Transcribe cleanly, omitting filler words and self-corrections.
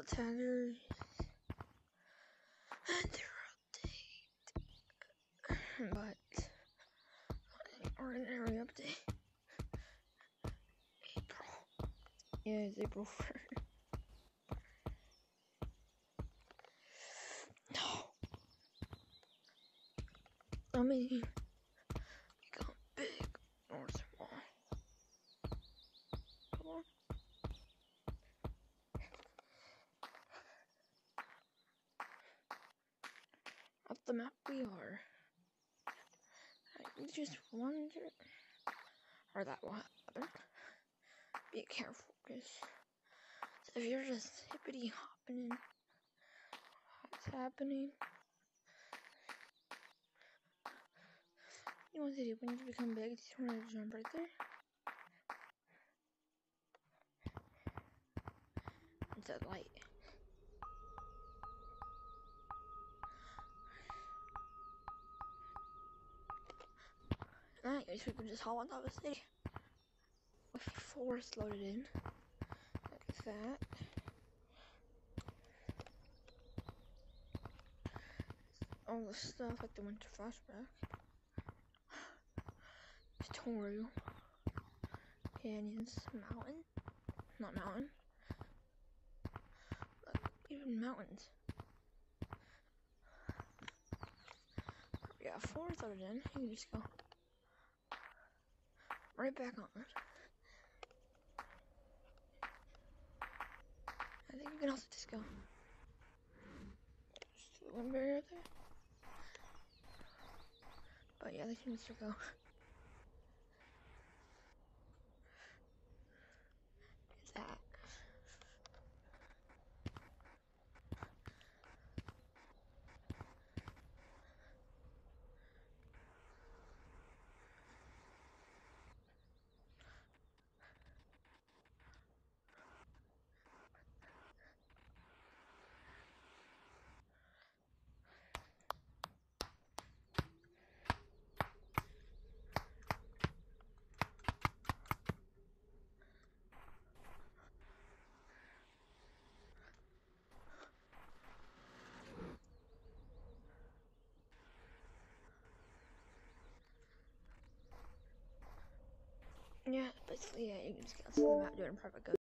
taggers and their update, but ordinary update. April. Yeah, it's April 1st. No. I mean, become big or small. Come on. Up the map we are. I just wonder, or that will happen. Be careful, because if you're just hippity hopping in, what's happening? You know what to do when you become big? Just want to jump right there. It's that light. I guess we can just hop on top of the city. With forest loaded in. Like that. All the stuff like the winter flashback. Tutorial. Canyons. Mountain. Not mountain. But even mountains. We got forest loaded in. You can just go right back on it. I think you can also just go. Just one barrier there. But yeah, they can just go. It's that. Yeah, basically, yeah, you can just get to the map doing private go.